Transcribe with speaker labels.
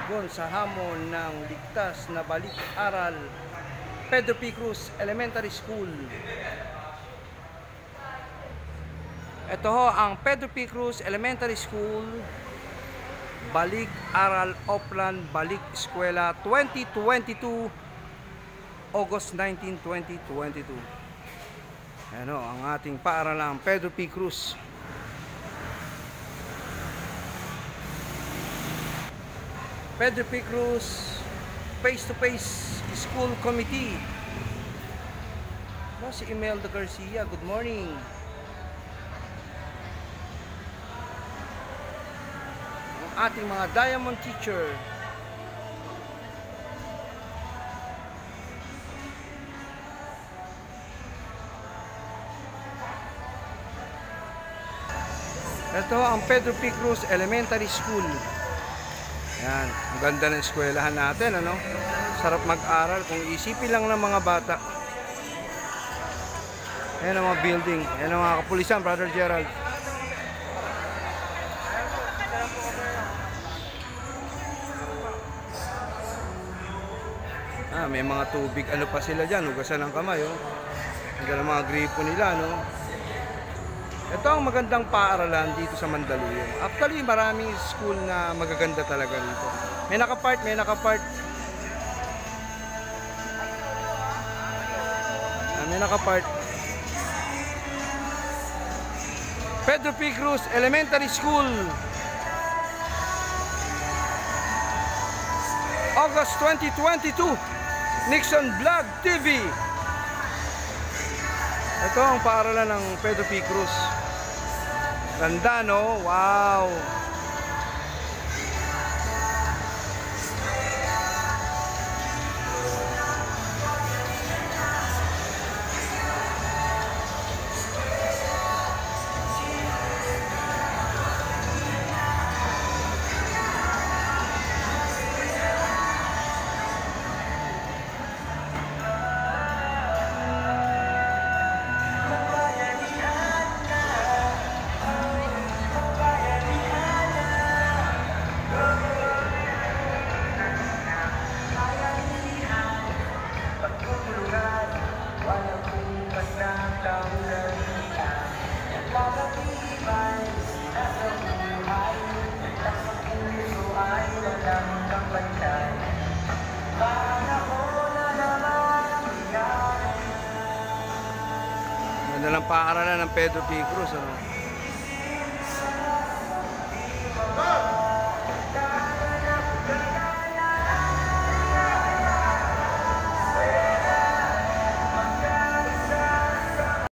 Speaker 1: tugon sa hamon ng ligtas na balik-aral. Pedro P. Cruz Elementary School. Ito ho ang Pedro P. Cruz Elementary School, balik-aral offline, balik eskwela 2022, August 19, 2022. Ano ang ating paaralang Pedro P. Cruz. Pedro P. Cruz Face-to-Face School Committee. Si Imelda Garcia, good morning. Ang ating mga diamond teacher. Ito ang Pedro P. Cruz Elementary School. Yan, ang ganda ng eskwelahan natin, ano? Sarap mag-aral kung isipin lang ng mga bata. Ayan ang mga building. Ayan ang mga kapulisan, Brother Gerald. May mga tubig. Ano pa sila dyan? Hugasan ng kamay, oh. Ang mga gripo nila, no? Ito ang magandang paaralan dito sa Mandaluyong. Actually, maraming school na magaganda talaga dito. May nakapart. May nakapart. Pedro P. Cruz Elementary School. August 2022. Nixon Vlog TV. Ito ang paaralan ng Pedro P. Cruz. Ganda, no? Wow! Ganda lang paaralan ng Pedro P. Cruz, ano?